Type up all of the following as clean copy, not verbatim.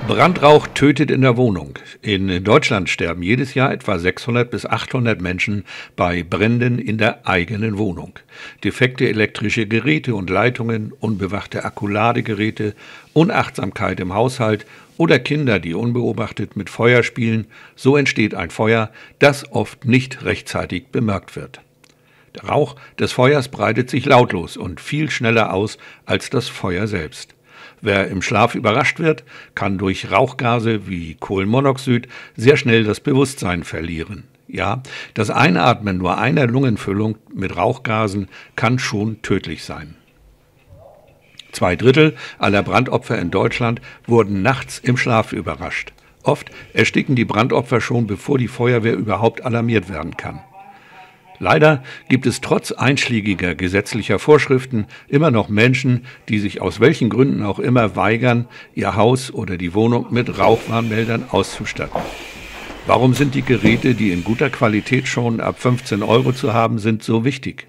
Brandrauch tötet in der Wohnung. In Deutschland sterben jedes Jahr etwa 600 bis 800 Menschen bei Bränden in der eigenen Wohnung. Defekte elektrische Geräte und Leitungen, unbewachte Akkuladegeräte, Unachtsamkeit im Haushalt oder Kinder, die unbeobachtet mit Feuer spielen, so entsteht ein Feuer, das oft nicht rechtzeitig bemerkt wird. Der Rauch des Feuers breitet sich lautlos und viel schneller aus als das Feuer selbst. Wer im Schlaf überrascht wird, kann durch Rauchgase wie Kohlenmonoxid sehr schnell das Bewusstsein verlieren. Ja, das Einatmen nur einer Lungenfüllung mit Rauchgasen kann schon tödlich sein. 2/3 aller Brandopfer in Deutschland wurden nachts im Schlaf überrascht. Oft ersticken die Brandopfer schon, bevor die Feuerwehr überhaupt alarmiert werden kann. Leider gibt es trotz einschlägiger gesetzlicher Vorschriften immer noch Menschen, die sich aus welchen Gründen auch immer weigern, ihr Haus oder die Wohnung mit Rauchwarnmeldern auszustatten. Warum sind die Geräte, die in guter Qualität schon ab 15 € zu haben sind, so wichtig?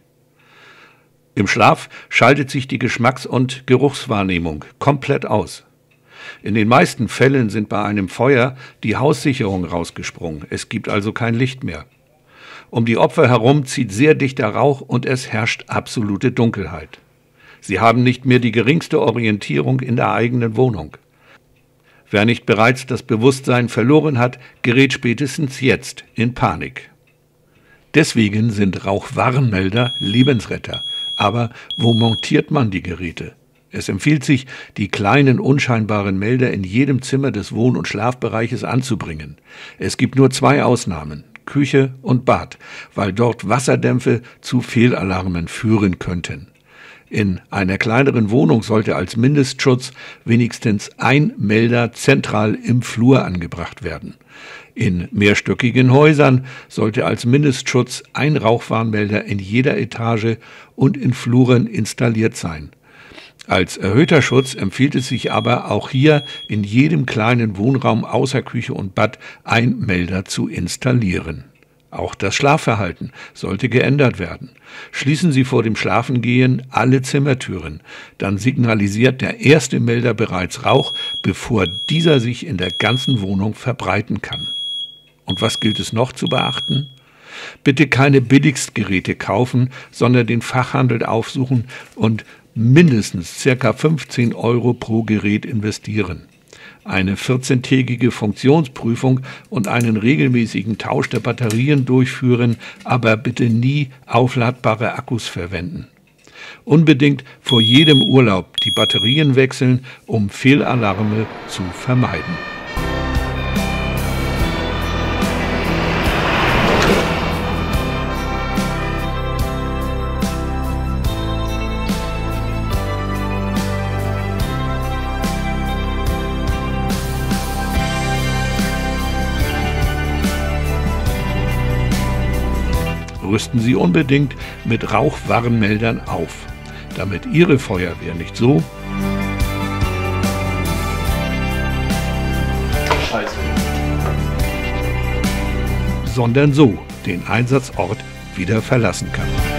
Im Schlaf schaltet sich die Geschmacks- und Geruchswahrnehmung komplett aus. In den meisten Fällen sind bei einem Feuer die Haussicherung rausgesprungen. Es gibt also kein Licht mehr. Um die Opfer herum zieht sehr dichter Rauch und es herrscht absolute Dunkelheit. Sie haben nicht mehr die geringste Orientierung in der eigenen Wohnung. Wer nicht bereits das Bewusstsein verloren hat, gerät spätestens jetzt in Panik. Deswegen sind Rauchwarnmelder Lebensretter. Aber wo montiert man die Geräte? Es empfiehlt sich, die kleinen, unscheinbaren Melder in jedem Zimmer des Wohn- und Schlafbereiches anzubringen. Es gibt nur 2 Ausnahmen: Küche und Bad, weil dort Wasserdämpfe zu Fehlalarmen führen könnten. In einer kleineren Wohnung sollte als Mindestschutz wenigstens ein Melder zentral im Flur angebracht werden. In mehrstöckigen Häusern sollte als Mindestschutz ein Rauchwarnmelder in jeder Etage und in Fluren installiert sein. Als erhöhter Schutz empfiehlt es sich aber, auch hier in jedem kleinen Wohnraum außer Küche und Bad ein Melder zu installieren. Auch das Schlafverhalten sollte geändert werden. Schließen Sie vor dem Schlafengehen alle Zimmertüren. Dann signalisiert der erste Melder bereits Rauch, bevor dieser sich in der ganzen Wohnung verbreiten kann. Und was gilt es noch zu beachten? Bitte keine Billigstgeräte kaufen, sondern den Fachhandel aufsuchen und mindestens ca. 15 € pro Gerät investieren. Eine 14-tägige Funktionsprüfung und einen regelmäßigen Tausch der Batterien durchführen, aber bitte nie aufladbare Akkus verwenden. Unbedingt vor jedem Urlaub die Batterien wechseln, um Fehlalarme zu vermeiden. Rüsten Sie unbedingt mit Rauchwarnmeldern auf, damit Ihre Feuerwehr nicht so, sondern so den Einsatzort wieder verlassen kann.